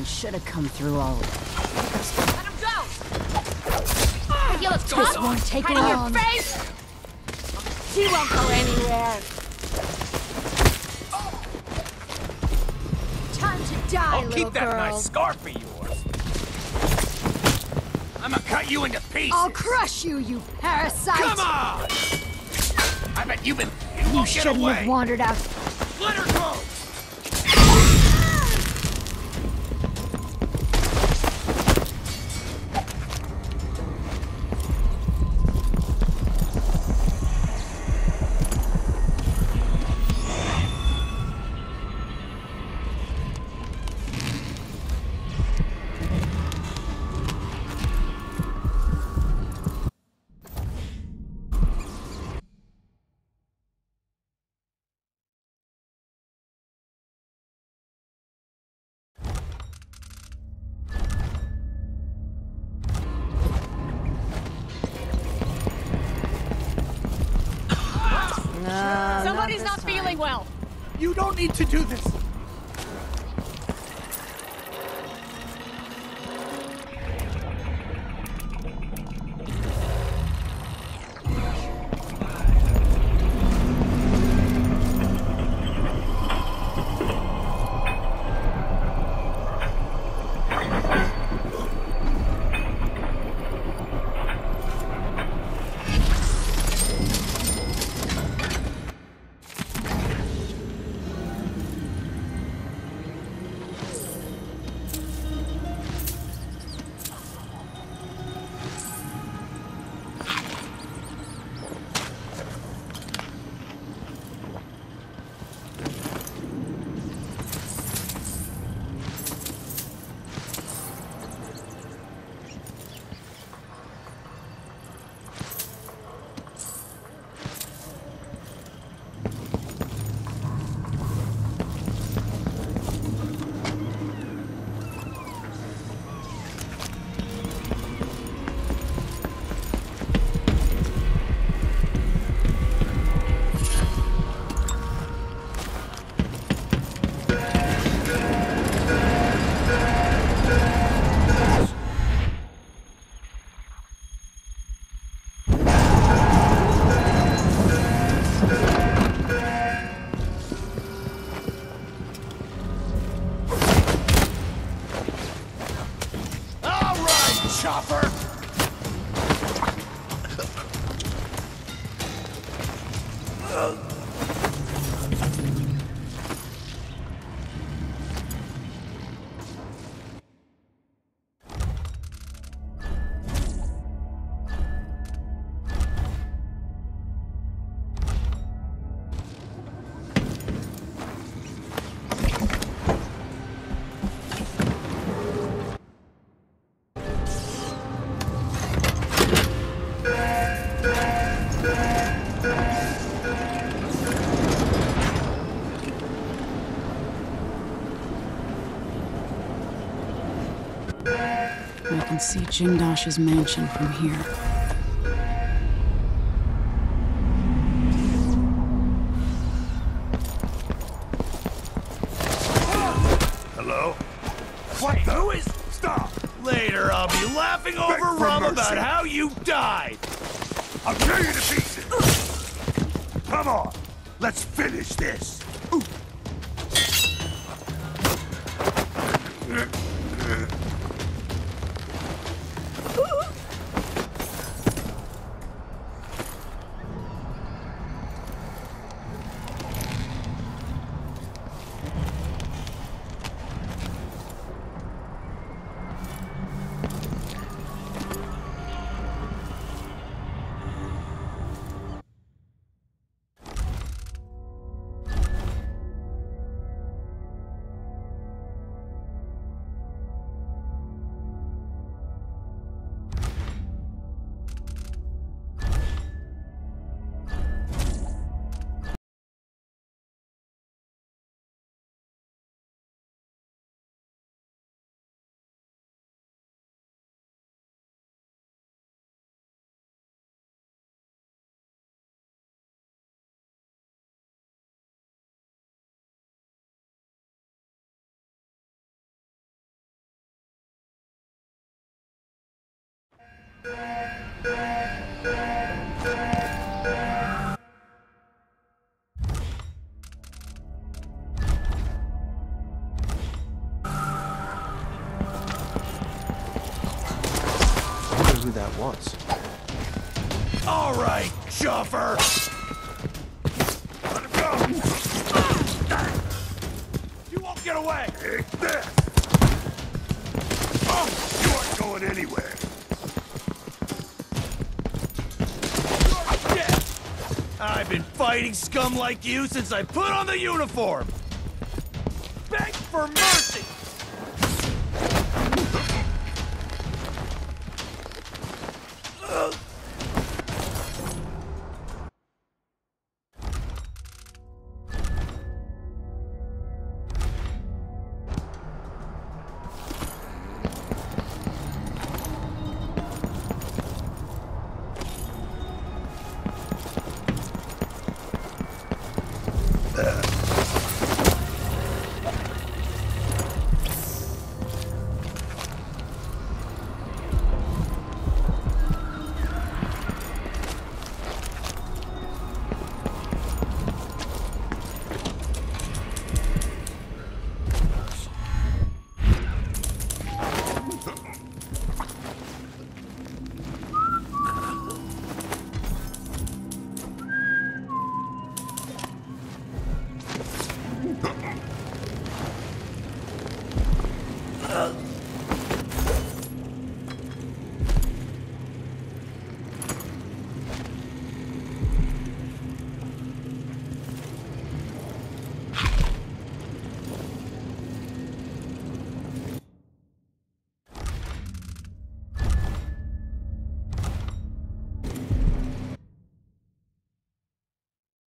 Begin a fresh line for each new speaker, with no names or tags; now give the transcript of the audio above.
should have come through all of it.
Let him go! You look
This won't take
right in
long.
your face!
She won't go anywhere. Time to die,
I'll
little
keep that
girl.
nice scarf of yours. I'm gonna cut you into pieces.
I'll crush you, you parasite!
Come on! I bet you
You
won't get
shouldn't
away.
have wandered out.
Let her go!
Somebody's not feeling well.
You don't need to do this. Chopper!
I can see Jindash's mansion from here.
Hello?
What? Who is...
Stop!
Later, I'll be laughing over
for
rum
mercy.
about how you died.
I'll tear you to pieces! Come on! Let's finish this!
wonder who that was.
All right, Chuffer.
Let him go!
You won't get away.
Take this! Oh, you aren't going anywhere.
You're dead. I've been fighting scum like you since I put on the uniform. Beg for mercy.